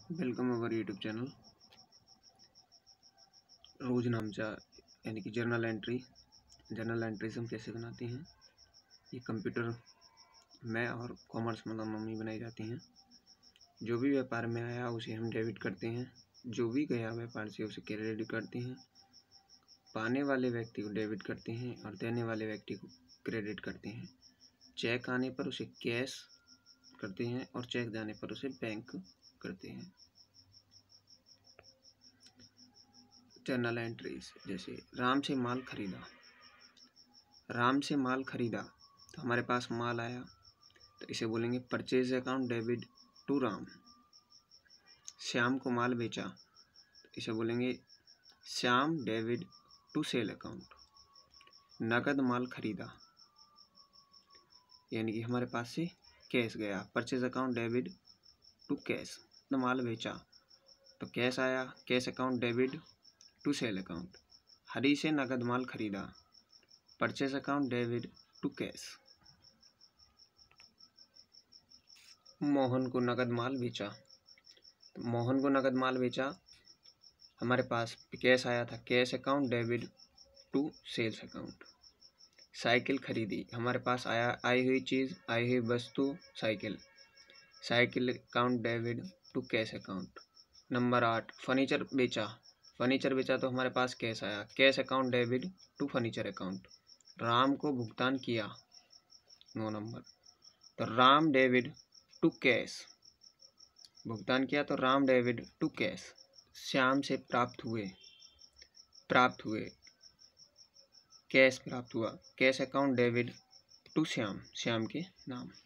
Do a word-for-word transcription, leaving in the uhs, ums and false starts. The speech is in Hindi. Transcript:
Welcome our YouTube channel. रोज नामचा यानी कि जर्नल एंट्री जर्नल एंट्रीज हम कैसे बनाते हैं, ये कंप्यूटर में और कॉमर्स में दोनों में बनाई जाती हैं। जो भी व्यापार में आया उसे हम डेबिट करते हैं, जो भी गया व्यापार से उसे क्रेडिट करते हैं। पाने वाले व्यक्ति को डेबिट करते हैं और देने वाले व्यक्ति को क्रेडिट करते हैं। चेक आने पर उसे कैश करते हैं और चेक जाने पर उसे बैंक करते हैं। जर्नल एंट्रीज जैसे राम से माल खरीदा, राम से माल खरीदा तो हमारे पास माल आया तो इसे बोलेंगे purchase account debit to Ram. Shyam को माल बेचा तो इसे बोलेंगे Shyam debit to sale account. नगद माल खरीदा यानी कि हमारे पास से कैश गया, purchase account debit to cash. माल बेचा तो कैश आया, cash account debit to sale account. Hari से नगद माल खरीदा, purchase account debit to cash. Mohan को नगद माल बेचा तो मोहन को नगद माल बेचा हमारे पास कैश आया था, cash account debit to sales account. Cycle खरीदी, हमारे पास आया आई हुई चीज़ आई हुई वस्तु cycle, cycle account debit to cash account. Number आठ, फर्नीचर बेचा, फर्नीचर बेचा तो हमारे पास कैश आया, cash account debit to furniture account. Ram को भुगतान किया, नौ नंबर, तो राम डेबिट टू कैश, भुगतान किया तो Ram debit to cash. Shyam से प्राप्त हुए, प्राप्त हुए कैश प्राप्त हुआ, cash account debit to Shyam, Shyam के नाम।